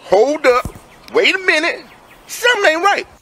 Hold up. Wait a minute. Something ain't right.